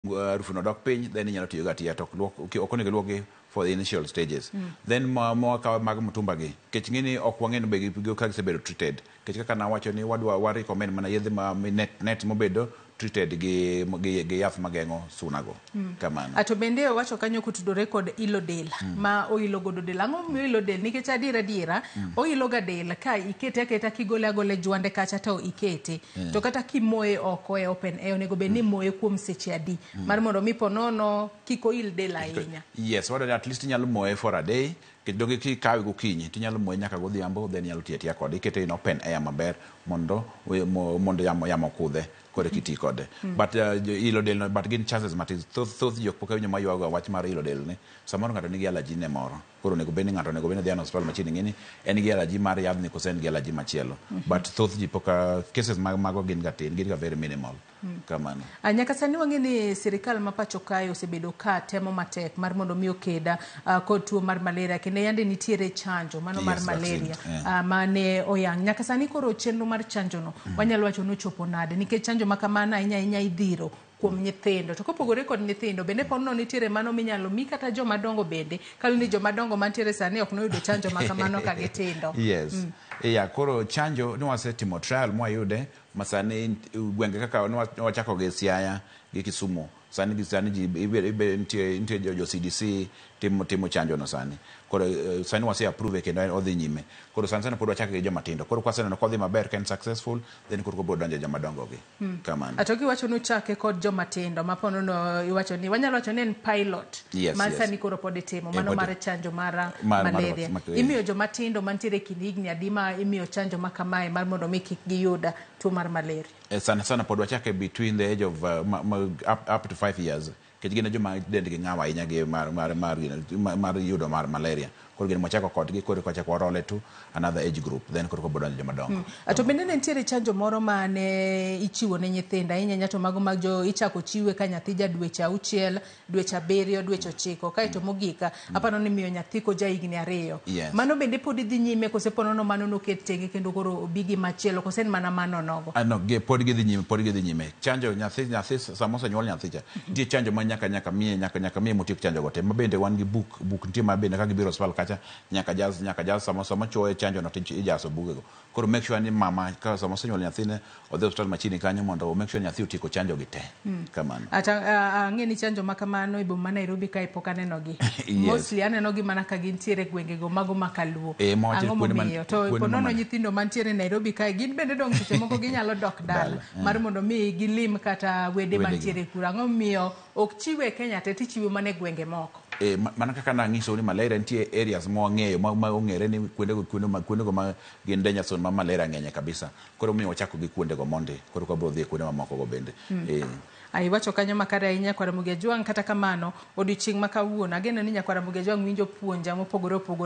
rufuno dok piny, then inyalo tiyo ga tiya to ok onego luoki for the initial stages. Then kawa mag mtumba gi. Kech ngini ok wang'eni be gigo ka gisebedo treated. Kech kaka nawacho ni wa recommend mana yedhe ma net mobedo treated gi yath mageng'o sunago. Kamano. Ato bende wacho kanyo kutudore kod ilo del ma oilo godo del. Ang'o miyo ilo del? Nikech adiera oilo ga del ka ikete aketa kigole agole jwande kacha to ikete. To kata kimoye oko e open air onego be ni moye kuom seche adi. Mar mondo mi ponono kiko il del ahinya. Yes, at least inyalo moye for a day. Kidonge ki kawe gokinyi tinyalo moye nyaka godhiambo, then inyalo tiya kode ikete in open air maber mondo yamo kudhe kore kiti kode. But ilo del but gin chances matis thoth jok pok awinjo mayuago wach mar ilo del ni. Samoro ng'ato nigi allergy ne moro. Koro nego beni ng'ato nego beni dhiano hospital machiegni ng'ini en gi allergy mar yadhni kose en gi allergy machielo. But thoth ji poka cases mago gin ga tin, gin ga very minimal. Kamano. Nyaka sani wang'eni sirikal ma pacho kae osebedo ka temo matek mar mondo mi okeda kod tuo mar malaria kendo yande nitiere chanjo mano mar malaria mane oyang. Nyaka sani koro chenro mar chanjo no wanyalo wacho no chopo nade nikech chanjo makamana inya idhiro kuom nyithindo to kopogore kod nyithindo bende pono nitiere mano minyalo mi kata joma dongo bende kalo ni joma dongo mantiere sani ok noyudo chanjo makamano ka gitindo. Yes. Koro chanjo ni wasetimo trial mwayude masani gwenge kaka wachako gi Siaya gi Kisumu sani ji nitie jo CDC timo chanjo no sani. Koro sani wase approve kendo odhi nyime. Koro sana pod wachako gi joma tindo. Koro kwaseneno kodhi maber ken successful then koro biro donjo joma dongo gi. Kamano. Atoki wacho no chake kod joma tindo mapono no iwacho ni wanyalo wacho ni en pilot. Yes. Sani koro pod itimo mano mar chanjo mar malaria. Imiyo joma tindo mantiere kinigni adima imiyo chanjo makamae mar mondo mi kik giyuda tuo mar malaria. Sana pod wachake between the age of up to 5 years. Kech gina joma dendgi ng'awa ahinya gi mar yudo mar malaria. Koro gina mwachako kodgi koro kwachako role to another age group. Then koro kodonjo joma dongo. Ato bende nitiere chanjo moro mane ichiwo ne nyithinda ahinya nyato mago mag jo ichako chiwe ka nyathi ja dweche 6, dweche 7, dweche 9 kaito mogika apano ni miyo nyathi ko ja higni 2. Yes. Mano bende pod idhi nyime kose ponono mano noket tenge kendo koro bigi machielo kose mana mano nogo. No, pod gidhi nyime. Chanjo nyathi samosa nyuol nyathi cha. Nitie chanjo ma nyaka miye motiek chanjo gote. Mabende wan gi book nitie mabende ka gibiro hospital kacha nyaka jaz sama choe chanjo no ijaso bugego. Koro make sure ni mama ka sama nyuol nyathine odhi hospital machiegni kanyo mondo make sure nyathi otieko chanjo gi te. Kamano. Ata ng'eni chanjo makamano e boma Nairobi ka ipok aneno gi. Yes. Mostly aneno gi mana ka gintiere gwengego mago makaluo. Ang'o momiyo to ponono nyithindo mantiere Nairobi ka gin bende dong seche moko ginyalo dok dala mar mondo mi gilim kata wede mantiere kura. Ang'o miyo ok chiwe Kenya te tichiwe mane gwenge moko. Mana kaka nang'iso ni malaria nitie areas mwang'eyo ma ong'ere ni kuondego ma gin danger zone ma malaria ng'enye kabisa. Koro miyo wachako gi kuondego mondi koro ka bro dhi kuonde mamoko go bende. Wacho kanyo makare ahinya Kwaramuge Jwang kata kamano odiochieng' ma kawuono ageno ni Nyakwaramuge Jwang winjo puonja mopogore opogore